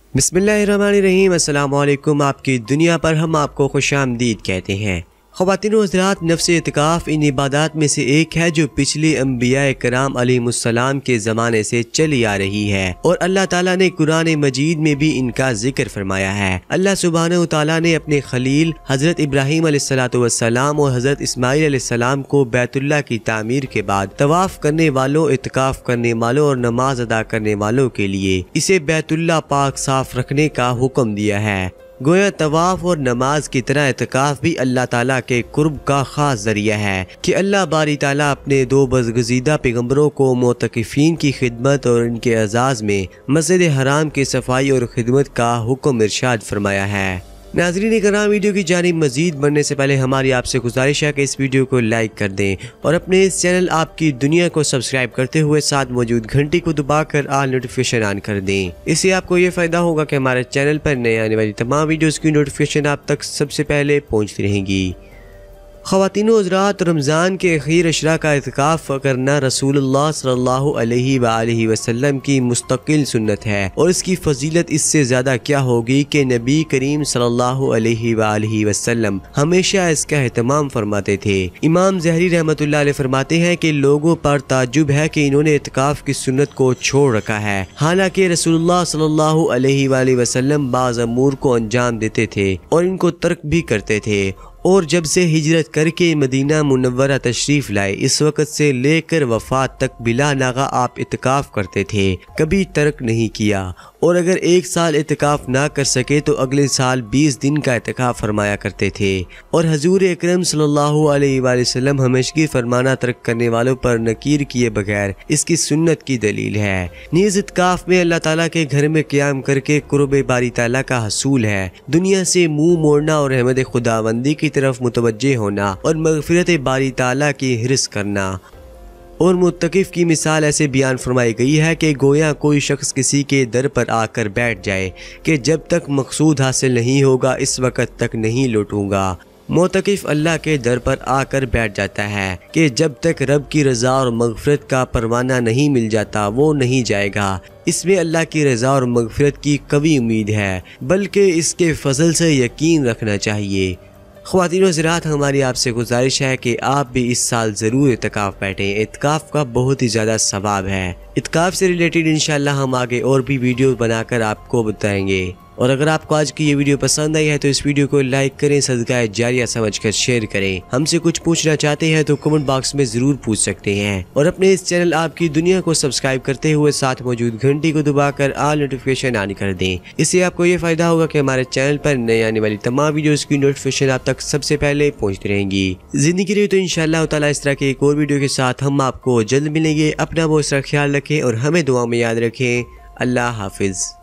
बिस्मिल्लाहिर्रहमानिर्रहीम। अस्सलाम वालेकुम। आपकी दुनिया पर हम आपको खुशामदीद कहते हैं। ख़वातीन व हज़रात, नफ्स इत्काफ़ इन इबादत में से एक है जो पिछले अंबिया कराम अलैहिमुस्सलाम के ज़माने से चली आ रही है और अल्लाह ताला ने कुरान मजीद में भी इनका जिक्र फरमाया है। अल्लाह सुब्हानहू ताला ने अपने खलील हज़रत इब्राहीम अलैहिस्सलाम और हज़रत इस्माईल अलैहिस्सलाम को बैतुल्लाह की तामीर के बाद तवाफ़ करने वालों, इत्काफ़ करने वालों और नमाज अदा करने वालों के लिए इसे बैतुल्लाह पाक साफ रखने का हुक्म दिया है। गोया तवाफ़ और नमाज की तरह इत्काफ़ भी अल्लाह ताला के कुर्ब का ख़ास ज़रिया है कि अल्लाह बारी ताला अपने दो बज़गज़ीदा पैगम्बरों को मोतक़िफ़ीन की खिदमत और इनके एज़ाज़ में मस्जिद हराम की सफाई और खिदमत का हुक्म इरशाद फरमाया है। नाज़रीन इकराम, वीडियो की जानिब मज़ीद बढ़ने से पहले हमारी आपसे गुजारिश है कि इस वीडियो को लाइक कर दें और अपने इस चैनल आपकी दुनिया को सब्सक्राइब करते हुए साथ मौजूद घंटी को दबाकर ऑल नोटिफिकेशन ऑन कर दें। इससे आपको ये फ़ायदा होगा कि हमारे चैनल पर नए आने वाली तमाम वीडियोस की नोटिफिकेशन आप तक सबसे पहले पहुँचती रहेंगी। ख़वातीन व हज़रात, रमज़ान के अखीर अशरा का इत्काफ़ करना रसूलुल्लाह सल्लल्लाहु अलैहि वसल्लम की मुस्तकिल सुन्नत है और इसकी फजीलत इससे ज़्यादा क्या होगी कि नबी करीम सल्लल्लाहु अलैहि वसल्लम हमेशा इसका एहतमाम फरमाते थे। इमाम ज़हरी रहमतुल्लाह अलैह फरमाते हैं कि लोगों पर ताज्जुब है कि इन्होंने इत्काफ़ की सुन्नत को छोड़ रखा है, हालांकि रसूलुल्लाह सल्लल्लाहु अलैहि वसल्लम बाज़ अमूर को अंजाम देते थे और इनको तर्क भी करते थे और जब से हिजरत करके मदीना मुनव्वरा तशरीफ़ लाए इस वक़्त से लेकर वफ़ात तक बिला नागा आप इत्काफ़ करते थे, कभी तर्क नहीं किया और अगर एक साल इत्काफ़ ना कर सके तो अगले साल 20 दिन का इत्काफ़ फरमाया करते थे। और हजूर अकरम सल्लल्लाहु अलैहि वसल्लम हमेशगी फरमाना तर्क करने वालों पर नकीर किए बगैर इसकी सुन्नत की दलील है। नीज़ इत्काफ़ में अल्लाह ताला के घर में क़याम करके कुर्ब बारी ताला का हसूल है, दुनिया से मुँह मोड़ना और रहमत खुदाबंदी की तरफ मुतवज्जे होना और मग़फ़िरत बारी ताला की हिर्स करना। और मुत्तकिफ़ की मिसाल ऐसे बयान फरमाई गई है कि गोया कोई शख्स किसी के दर पर आकर बैठ जाए कि जब तक मकसूद हासिल नहीं होगा इस वक़्त तक नहीं लौटूंगा। मुत्तकिफ़ अल्लाह के दर पर आकर बैठ जाता है कि जब तक रब की रज़ा और मग़फ़िरत का परवाना नहीं मिल जाता वो नहीं जाएगा। इसमें अल्लाह की रज़ा और मग़फ़िरत की कवी उम्मीद है, बल्कि इसके फज़ल से यकीन रखना चाहिए। ख़वातीन व हज़रात, हमारी आपसे गुजारिश है कि आप भी इस साल ज़रूर इत्काफ़ बैठें। इत्काफ़ का बहुत ही ज़्यादा सवाब है। इत्काफ़ से रिलेटेड इंशाअल्लाह हम आगे और भी वीडियो बनाकर आपको बताएंगे। और अगर आपको आज की ये वीडियो पसंद आई है तो इस वीडियो को लाइक करें, सदका जारिया समझकर शेयर करें। हमसे कुछ पूछना चाहते हैं तो कमेंट बॉक्स में ज़रूर पूछ सकते हैं और अपने इस चैनल आपकी दुनिया को सब्सक्राइब करते हुए साथ मौजूद घंटी को दबाकर ऑल नोटिफिकेशन ऑन कर दें। इससे आपको ये फ़ायदा होगा कि हमारे चैनल पर नए आने वाली तमाम वीडियोज़ की नोटिफिकेशन आप तक सबसे पहले पहुँचती रहेंगी। ज़िंदगी रही तो इंशाअल्लाह ताला इस तरह के एक और वीडियो के साथ हम आपको जल्द मिलेंगे। अपना बहुत सारा ख्याल रखें और हमें दुआ में याद रखें। अल्लाह हाफिज़।